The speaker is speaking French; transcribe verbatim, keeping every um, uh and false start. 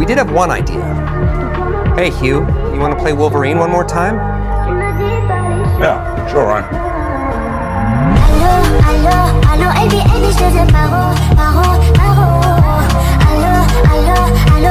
we did have one idea. Hey, Hugh, you want to play Wolverine one more time? Yeah, sure, Ryan. Allo, allo, allo, Editz, je te Paro, Paro, Paro. Allo, allo, allo.